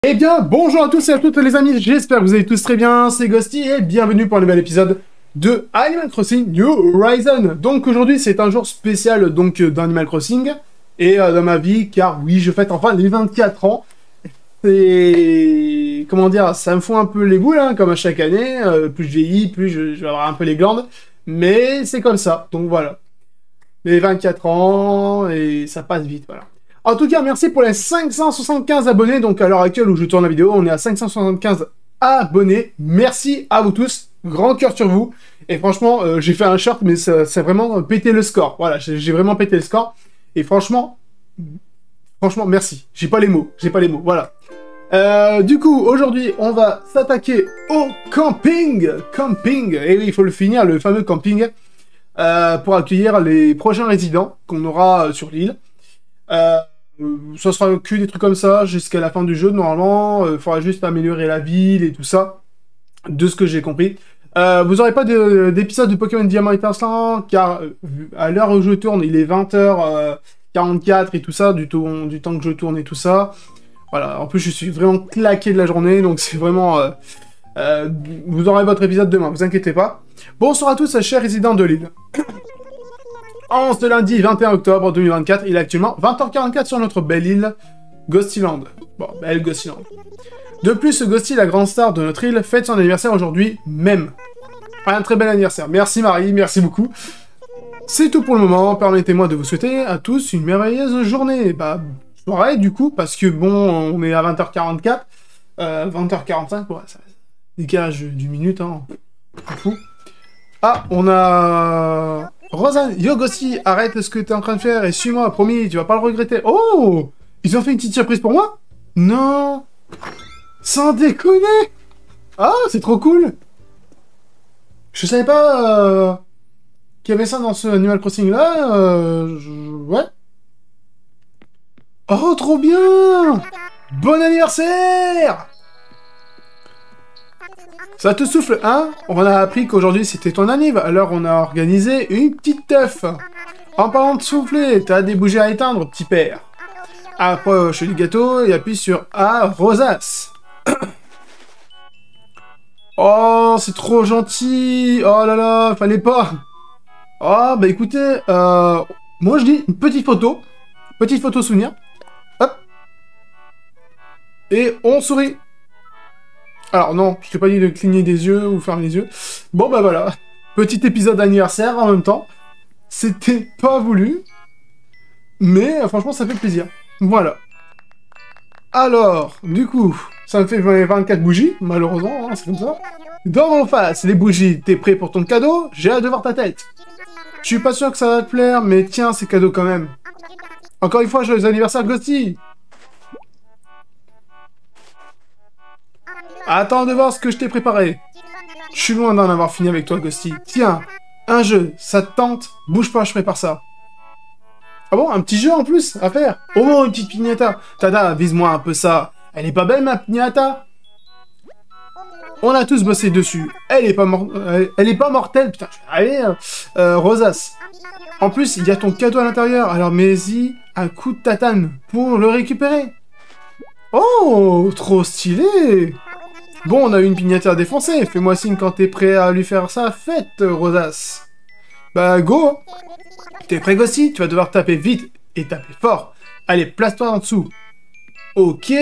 Eh bien, bonjour à tous et à toutes les amis, j'espère que vous allez tous très bien, c'est Ghosty et bienvenue pour un nouvel épisode de Animal Crossing New Horizon. Donc aujourd'hui c'est un jour spécial donc d'Animal Crossing et dans ma vie, car oui, je fête enfin les 24 ans. Et comment dire, ça me fout un peu les boules, hein, comme à chaque année, plus je vieillis, plus je vais avoir un peu les glandes, mais c'est comme ça, donc voilà. Les 24 ans et ça passe vite, voilà. En tout cas, merci pour les 575 abonnés. Donc, à l'heure actuelle où je tourne la vidéo, on est à 575 abonnés. Merci à vous tous. Grand cœur sur vous. Et franchement, j'ai fait un short, mais ça a vraiment pété le score. Voilà, j'ai vraiment pété le score. Et franchement, merci. J'ai pas les mots. Voilà. Du coup, aujourd'hui, on va s'attaquer au camping. Camping. Et oui, il faut le finir, le fameux camping. Pour accueillir les prochains résidents qu'on aura sur l'île. Ça sera que des trucs comme ça jusqu'à la fin du jeu. Normalement, il faudra juste améliorer la ville et tout ça, de ce que j'ai compris. Vous n'aurez pas d'épisode de Pokémon Diamant Étincelant, car à l'heure où je tourne, il est 20h44 et tout ça, du temps que je tourne et tout ça. Voilà, en plus je suis vraiment claqué de la journée, donc c'est vraiment... vous aurez votre épisode demain, vous inquiétez pas. Bonsoir à tous, chers résidents de l'île. En ce lundi 21 octobre 2024, il est actuellement 20h44 sur notre belle île, Ghostyland. Bon, belle Ghostyland. De plus, Ghosty, la grande star de notre île, fête son anniversaire aujourd'hui même. Un très bel anniversaire. Merci Marie, merci beaucoup. C'est tout pour le moment, permettez-moi de vous souhaiter à tous une merveilleuse journée. Bah, soirée du coup, parce que bon, on est à 20h44, 20h45, ouais, ça décalage d'une minute, hein, on fout. Ah, on a... Rosanne, yo Ghosty, arrête ce que t'es en train de faire et suis-moi, promis, tu vas pas le regretter. Oh, ils ont fait une petite surprise pour moi? Non, sans déconner. Ah, c'est trop cool. Je savais pas qu'il y avait ça dans ce Animal Crossing là, ouais. Oh, trop bien. Bon anniversaire. Ça te souffle, hein? On a appris qu'aujourd'hui c'était ton anniv, alors on a organisé une petite teuf. En parlant de souffler, t'as des bougies à éteindre, petit père. Approche du gâteau et appuie sur A, Rosace. Oh, c'est trop gentil. Oh là là, fallait pas. Oh, bah écoutez, moi je dis une petite photo souvenir. Hop. Et on sourit. Alors non, je t'ai pas dit de cligner des yeux ou fermer les yeux. Bon bah voilà, petit épisode d'anniversaire en même temps. C'était pas voulu, mais franchement ça fait plaisir. Voilà. Alors, du coup, ça me fait 24 bougies, malheureusement, hein, c'est comme ça. Dans mon face, les bougies, t'es prêt pour ton cadeau? J'ai hâte de voir ta tête. Je suis pas sûr que ça va te plaire, mais tiens, c'est cadeau quand même. Encore une fois, joyeux anniversaire Ghosty. Attends de voir ce que je t'ai préparé. Je suis loin d'en avoir fini avec toi, Ghosty. Tiens, un jeu, ça te tente? Bouge pas, je prépare ça. Ah bon, un petit jeu en plus à faire? Oh, une petite piñata. Tada, vise-moi un peu ça. Elle est pas belle, ma piñata? On a tous bossé dessus. Elle est pas mortelle, putain, je vais arriver. Rosace. En plus, il y a ton cadeau à l'intérieur, alors mets-y un coup de tatane pour le récupérer. Oh, trop stylé! Bon, on a une pignata à défoncer. Fais-moi signe quand t'es prêt à lui faire sa fête, Rosace. Bah, go! T'es prêt, Ghosty? Tu vas devoir taper vite et taper fort. Allez, place-toi en dessous. Ok!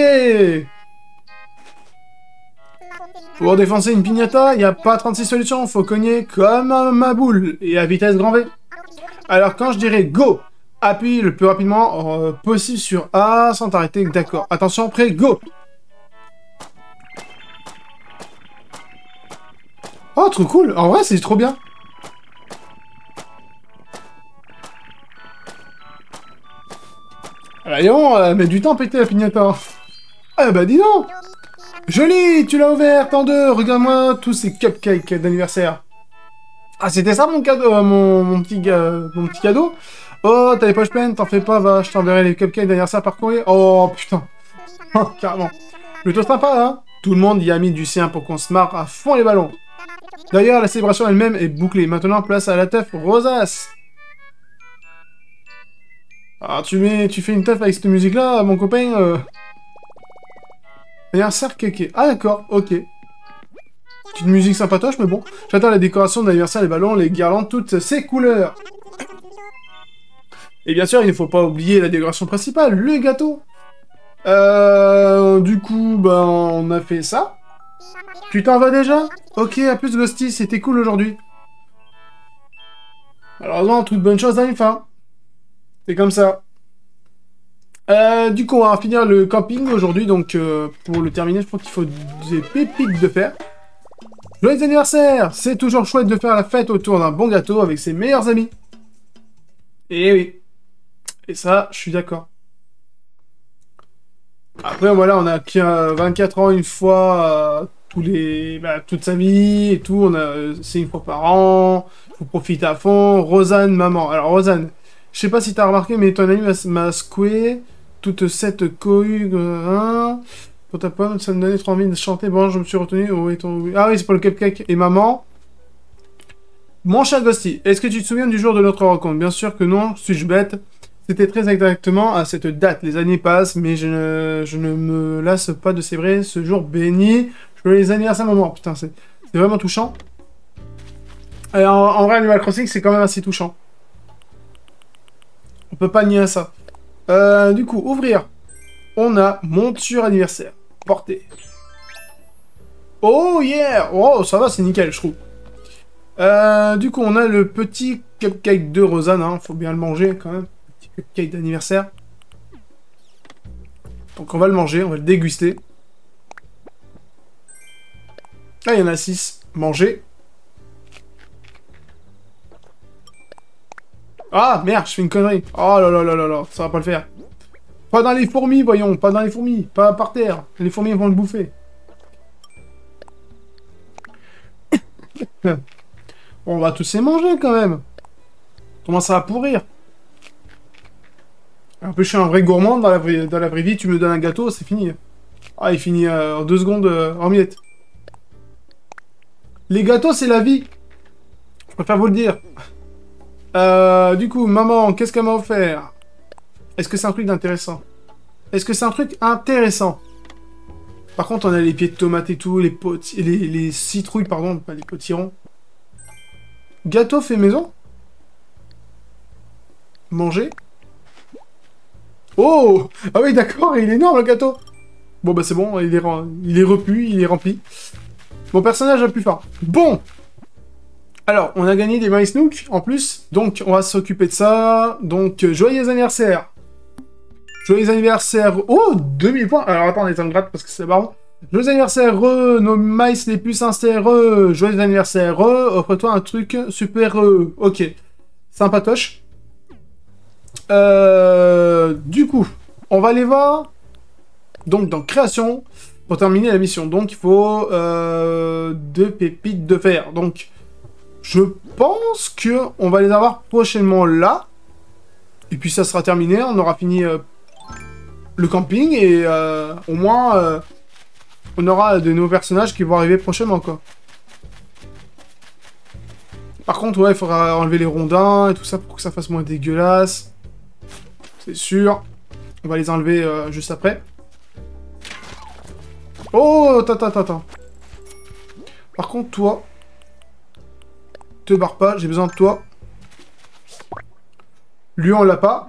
Pour défoncer une pignata, y a pas 36 solutions. Faut cogner comme un maboule et à vitesse grand V. Alors, quand je dirai go, appuie le plus rapidement possible sur A sans t'arrêter. D'accord. Attention, prêt, go! Oh, trop cool. En vrai, c'est trop bien. Allons, met du temps à péter la pignata. Ah bah dis donc. Joli, tu l'as ouverte en deux. Regarde-moi tous ces cupcakes d'anniversaire. Ah, c'était ça mon cadeau, mon petit cadeau. Oh, t'as les poches pleines, t'en fais pas, va, je t'enverrai les cupcakes d'anniversaire par courrier. Oh, putain. Oh, carrément. Plutôt sympa, hein. Tout le monde y a mis du sien pour qu'on se marre à fond les ballons. D'ailleurs, la célébration elle-même est bouclée. Maintenant, place à la teuf Rosace. Ah, tu fais une teuf avec cette musique-là, mon copain Anniversaire kéké. Ah d'accord, ok. Petite musique sympatoche, mais bon. J'attends la décoration d'anniversaire, les ballons, les guirlandes, toutes ces couleurs. Et bien sûr, il ne faut pas oublier la décoration principale, le gâteau. Du coup, ben, on a fait ça. Tu t'en vas déjà? Ok, à plus Ghosty, c'était cool aujourd'hui. Malheureusement, toute bonne chose a une fin. C'est comme ça. Du coup, on va finir le camping aujourd'hui, donc pour le terminer, je pense qu'il faut des pépites de fer. Joyeux anniversaire! C'est toujours chouette de faire la fête autour d'un bon gâteau avec ses meilleurs amis. Et oui. Et ça, je suis d'accord. Après, voilà, on a 24 ans une fois, toute sa vie et tout. C'est une fois par an. Faut profiter à fond. Rosanne, maman. Alors, Rosanne, je sais pas si t'as remarqué, mais ton ami m'a secoué toute cette cohue. Pour ta pomme, ça me donnait trop envie de chanter. Bon, je me suis retenu. Oh, ah oui, c'est pour le cupcake. Et maman. Mon cher Ghosty, est-ce que tu te souviens du jour de notre rencontre? Bien sûr que non, suis-je bête? C'était très exactement à cette date. Les années passent, mais je ne me lasse pas de célébrer ce jour béni. Je veux les anniversaires maman. Putain, c'est vraiment touchant. Et en vrai, Animal Crossing, c'est quand même assez touchant. On peut pas nier ça. Du coup, ouvrir. On a monture anniversaire. Portée. Oh yeah! Oh, ça va, c'est nickel, je trouve. Du coup, on a le petit cupcake de Rosanne. Hein. Faut bien le manger, quand même. Petit cupcake d'anniversaire. Donc, on va le manger, on va le déguster. Ah, il y en a 6. Manger. Ah, merde, je fais une connerie. Oh là là là là là, ça va pas le faire. Pas dans les fourmis, voyons, pas dans les fourmis, pas par terre. Les fourmis vont le bouffer. Bon, on va tous les manger quand même. Comment ça va pourrir? Un peu, je suis un vrai gourmand dans la vraie vie, tu me donnes un gâteau, c'est fini. Ah, il finit en 2 secondes en miettes. Les gâteaux, c'est la vie. Je préfère vous le dire. Du coup, maman, qu'est-ce qu'elle m'a offert? Est-ce que c'est un truc d'intéressant? Est-ce que c'est un truc intéressant? Par contre, on a les pieds de tomates et tout, les citrouilles, pardon, pas les potirons. Gâteau fait maison? Manger? Oh! Ah oui, d'accord, il est énorme, le gâteau! Bon, bah c'est bon, il est repu, il est rempli. Mon personnage a plus faim. Bon! Alors, on a gagné des Mice Nook, en plus, donc on va s'occuper de ça. Donc, joyeux anniversaire! Joyeux anniversaire! Oh! 2000 points! Alors, attendez, ça me gratte parce que c'est marrant. Joyeux anniversaire, nos mice les plus sincères, joyeux anniversaire, offre-toi un truc super, ok. Sympatoche. Du coup, on va aller voir, donc dans création, pour terminer la mission. Donc, il faut 2 pépites de fer. Donc, je pense que on va les avoir prochainement là. Et puis, ça sera terminé, on aura fini le camping, et au moins... on aura de nouveaux personnages qui vont arriver prochainement, quoi. Par contre, ouais, il faudra enlever les rondins et tout ça pour que ça fasse moins dégueulasse. C'est sûr. On va les enlever juste après. Oh, attends. Par contre, toi... te barre pas, j'ai besoin de toi. Lui, on l'a pas.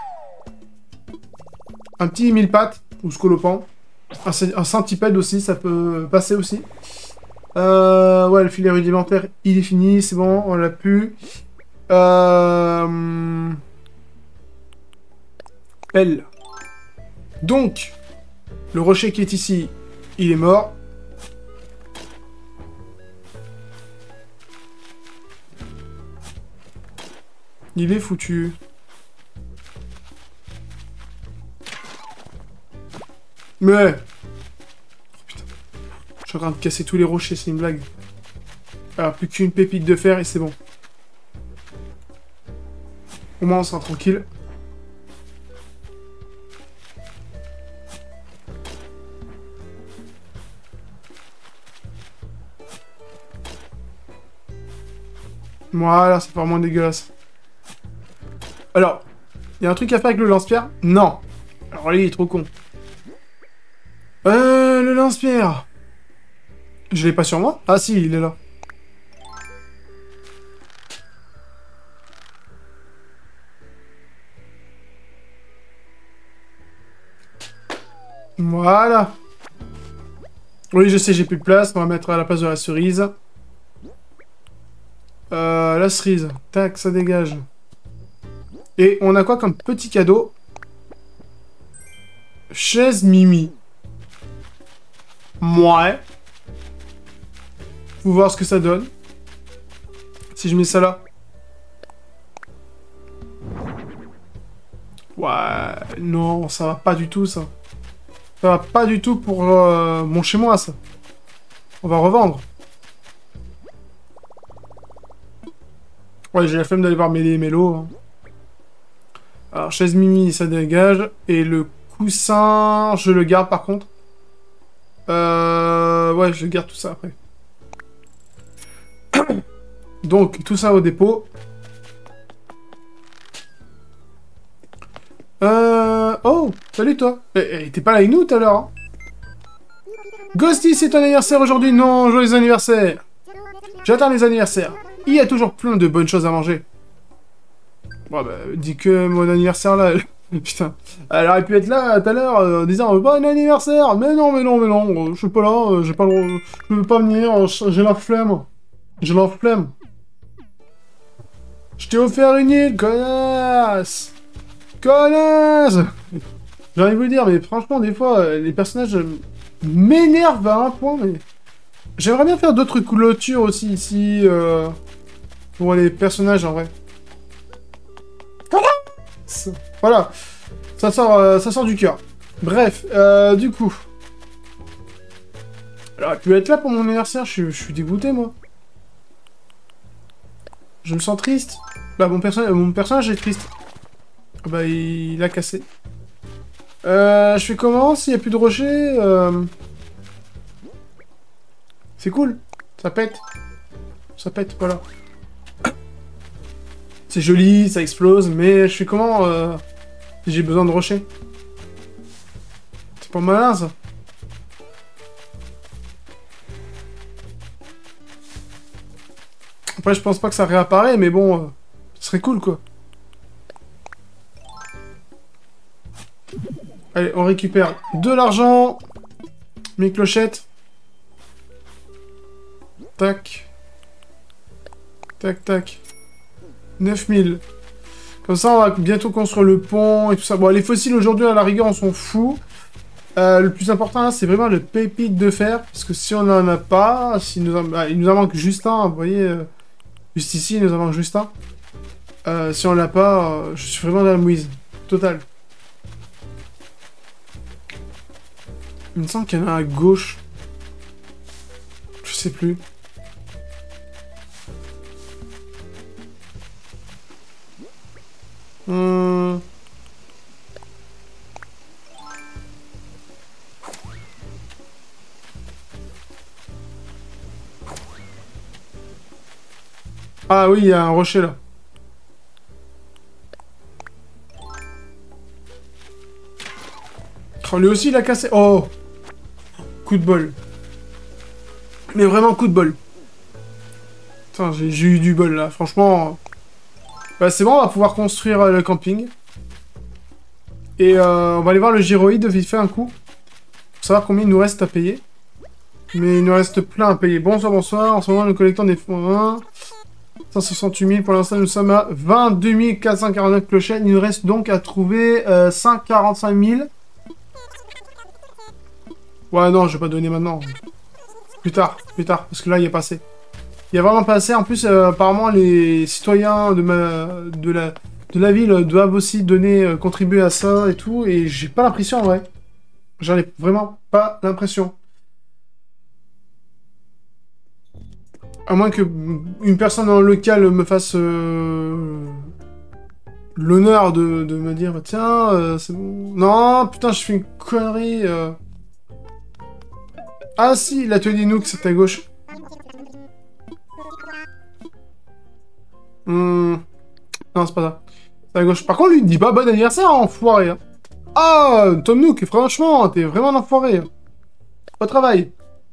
Un petit mille pattes, ou scolopend. Un centipède aussi, ça peut passer aussi. Ouais, le filet rudimentaire, il est fini, c'est bon, on l'a pu. Pelle. Donc, le rocher qui est ici, il est mort. Il est foutu. Mais... oh putain. Je suis en train de casser tous les rochers, c'est une blague. Alors, plus qu'une pépite de fer et c'est bon. Au moins, on sera tranquille. Voilà, ça fait moins dégueulasse. Alors, il y a un truc à faire avec le lance-pierre? Non. Alors lui, il est trop con. Le le lance-pierre. Je l'ai pas sur moi? Ah si, il est là. Voilà. Oui, je sais, j'ai plus de place. On va mettre à la place de la cerise. La cerise. Tac, ça dégage. Et on a quoi comme petit cadeau? Chaise Mimi. Ouais. Faut voir ce que ça donne. Si je mets ça là. Ouais, non, ça va pas du tout, ça. Ça va pas du tout pour mon chez-moi, ça. On va revendre. Ouais, j'ai la flemme d'aller voir Mélie et Mélo. Hein. Alors, chaise Mimi, ça dégage. Et le coussin, je le garde, par contre. Ouais, je garde tout ça après. Donc, tout ça au dépôt. Oh, salut toi. T'es pas là avec nous tout à l'heure, hein? Ghosty, c'est ton anniversaire aujourd'hui? Non, joyeux anniversaire. J'attends les anniversaires. Il y a toujours plein de bonnes choses à manger. Ouais, bah, dis que mon anniversaire là... Putain, elle aurait pu être là tout à l'heure en disant bon anniversaire, mais non, je suis pas là, j'ai pas le... je peux pas venir, j'ai la flemme. J'ai la flemme. Je t'ai offert une île, connasse! Connasse! J'ai envie de vous dire, mais franchement, des fois, les personnages m'énervent à un point, mais... J'aimerais bien faire d'autres clôtures aussi, ici, pour les personnages, en vrai. Voilà. Ça sort du cœur. Bref, du coup... Elle aurait pu être là pour mon anniversaire, je suis dégoûté, moi. Je me sens triste. Bah, mon personnage est triste. Bah, il a cassé. Je fais comment s'il n'y a plus de rochers? C'est cool. Ça pète. Ça pète, voilà. C'est joli, ça explose, mais je fais comment si j'ai besoin de rochers? C'est pas malin, ça. Après, je pense pas que ça réapparaît, mais bon, ce serait cool, quoi. Allez, on récupère de l'argent. Mes clochettes. Tac. Tac, tac. 9000. Comme ça, on va bientôt construire le pont et tout ça. Bon, les fossiles, aujourd'hui, à la rigueur, on s'en fout. Le plus important, là, c'est vraiment le pépite de fer. Parce que si on n'en a pas, il nous en manque juste un. Vous voyez, juste ici, il nous en manque juste un. Si on l'a pas, je suis vraiment dans la mouise. Total. Il me semble qu'il y en a à gauche. Je sais plus. Ah oui, il y a un rocher là. Oh, lui aussi il a cassé. Oh! Coup de bol. Mais vraiment coup de bol. Putain, j'ai eu du bol là, franchement. Bah, c'est bon, on va pouvoir construire le camping. Et on va aller voir le gyroïde vite fait un coup. Pour savoir combien il nous reste à payer. Mais il nous reste plein à payer. Bonsoir, bonsoir. En ce moment, nous collectons des fonds. 168 000. Pour l'instant, nous sommes à 22 449 clochettes. Il nous reste donc à trouver 145 000. Ouais, non, je vais pas donner maintenant. Plus tard, parce que là, il est passé. Il y a vraiment pas assez. En plus, apparemment, les citoyens de la ville doivent aussi donner, contribuer à ça et tout. Et j'ai pas l'impression, en vrai. J'en ai vraiment pas l'impression. À moins que une personne dans le local me fasse l'honneur de me dire, tiens, c'est bon. Non, putain, je fais une connerie. Ah si, l'atelier Nook, c'est à gauche. Non, c'est pas ça. C'est à gauche. Par contre, lui, il dit pas bon anniversaire, enfoiré. Hein. Ah, Tom Nook, franchement, t'es vraiment un enfoiré. au travail.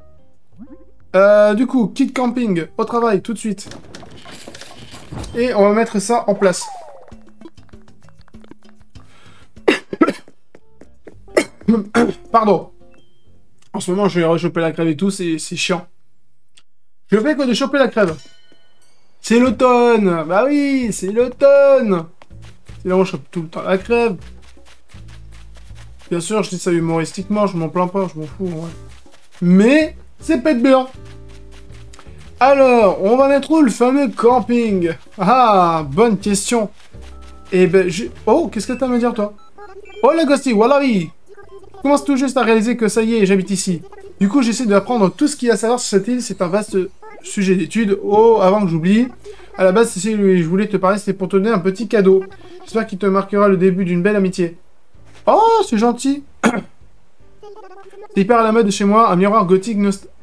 Du coup, kit camping, au travail, tout de suite. Et on va mettre ça en place. Pardon. En ce moment, je vais choper la crève et tout, c'est chiant. Je fais quoi de choper la crève? C'est l'automne. Bah oui, c'est l'automne. C'est là où je chope tout le temps la crève. Bien sûr, je dis ça humoristiquement, je m'en plains pas, je m'en fous, ouais. Mais, c'est pète bien. Alors, on va mettre où le fameux camping? Ah, bonne question. Eh ben, oh, qu'est-ce que t'as à me dire, toi? Oh, la Ghosty, voilà, oui. Je commence tout juste à réaliser que ça y est, j'habite ici. Du coup, j'essaie d'apprendre tout ce qu'il y a à savoir sur cette île. C'est un vaste sujet d'étude. Oh, avant que j'oublie. À la base, si je voulais te parler, c'était pour te donner un petit cadeau. J'espère qu'il te marquera le début d'une belle amitié. Oh, c'est gentil. C'est hyper à la mode chez moi, un miroir gothique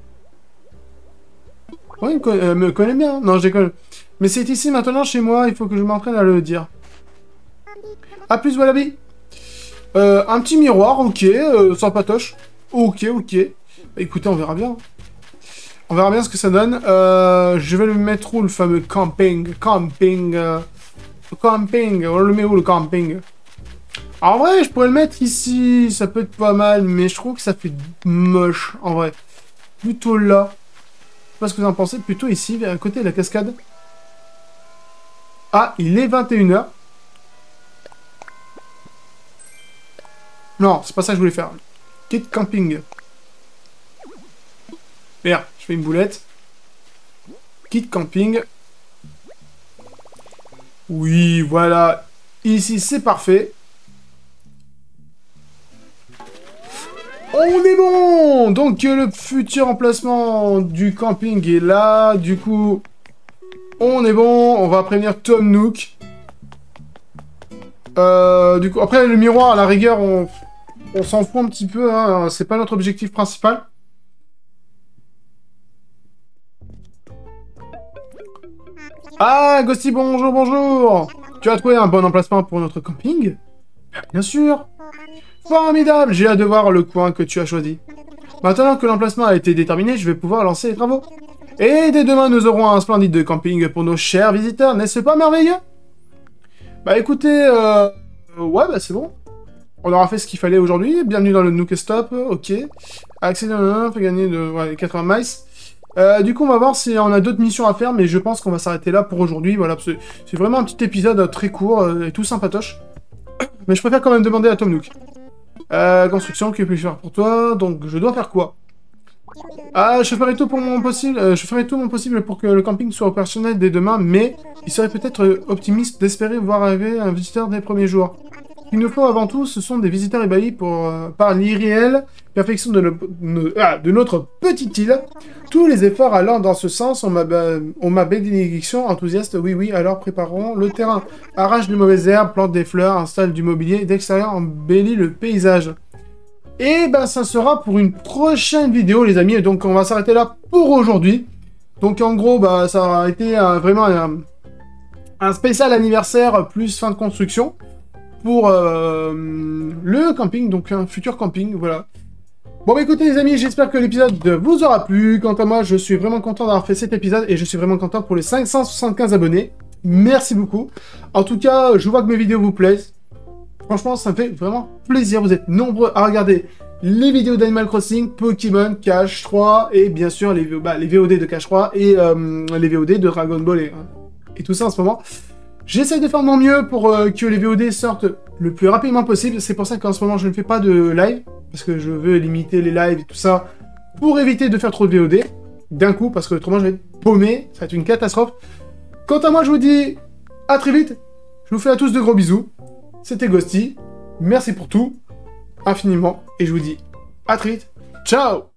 Oui, il me connaît bien. Non, je déconne. Mais c'est ici maintenant chez moi, il faut que je m'entraîne à le dire. A plus, Wallaby. Un petit miroir, ok, sans patoche. Ok. Bah, écoutez, on verra bien. On verra bien ce que ça donne. Je vais le mettre où, le fameux camping? Camping, on le met où, le camping? En vrai, je pourrais le mettre ici, ça peut être pas mal, mais je trouve que ça fait moche, en vrai. Plutôt là. Je sais pas ce que vous en pensez, plutôt ici, à côté de la cascade. Ah, il est 21h. Non, c'est pas ça que je voulais faire. Kit camping. Merde, je fais une boulette. Kit camping. Oui, voilà. Ici, c'est parfait. On est bon! Donc, le futur emplacement du camping est là. Du coup, on est bon. On va prévenir Tom Nook. Du coup, après, le miroir, à la rigueur, on s'en fout un petit peu. Hein. C'est pas notre objectif principal. Ah, Ghosty, bonjour! Tu as trouvé un bon emplacement pour notre camping? Bien sûr! Formidable! J'ai hâte de voir le coin que tu as choisi. Maintenant que l'emplacement a été déterminé, je vais pouvoir lancer les travaux. Et dès demain, nous aurons un splendide camping pour nos chers visiteurs, n'est-ce pas merveilleux? Bah écoutez, ouais, bah c'est bon. On aura fait ce qu'il fallait aujourd'hui. Bienvenue dans le Nook Stop, ok. Accéder à un fait gagner de 80 miles. Du coup, on va voir si on a d'autres missions à faire, mais je pense qu'on va s'arrêter là pour aujourd'hui. Voilà, c'est vraiment un petit épisode très court et tout sympatoche. Mais je préfère quand même demander à Tom Nook. Construction, que puis-je faire pour toi? Donc, je dois faire quoi? Ah, je ferai tout pour mon possible. Je ferai tout mon possible pour que le camping soit opérationnel dès demain, mais il serait peut-être optimiste d'espérer voir arriver un visiteur dès les premiers jours. Ce qu'il nous faut avant tout, ce sont des visiteurs ébahis par l'irréelle perfection de notre petite île. Tous les efforts allant dans ce sens ont ma bénédiction enthousiaste. Oui, alors préparons le terrain. Arrache les mauvaises herbes, plante des fleurs, installe du mobilier, d'extérieur embellit le paysage. Et ben ça sera pour une prochaine vidéo, les amis. Donc on va s'arrêter là pour aujourd'hui. Donc en gros, bah ça a été vraiment un spécial anniversaire plus fin de construction pour le camping, donc un futur camping, voilà. Bon bah écoutez les amis, j'espère que l'épisode vous aura plu. Quant à moi, je suis vraiment content d'avoir fait cet épisode et je suis vraiment content pour les 575 abonnés. Merci beaucoup. En tout cas, je vois que mes vidéos vous plaisent. Franchement, ça me fait vraiment plaisir. Vous êtes nombreux à regarder les vidéos d'Animal Crossing, Pokémon, Cash 3 et bien sûr les VOD de Cash 3 et les VOD de Dragon Ball et tout ça en ce moment. J'essaie de faire de mon mieux pour que les VOD sortent le plus rapidement possible. C'est pour ça qu'en ce moment, je ne fais pas de live. Parce que je veux limiter les lives et tout ça. Pour éviter de faire trop de VOD. D'un coup, parce que autrement, je vais être paumé. Ça va être une catastrophe. Quant à moi, je vous dis à très vite. Je vous fais à tous de gros bisous. C'était Ghosty. Merci pour tout. Infiniment. Et je vous dis à très vite. Ciao!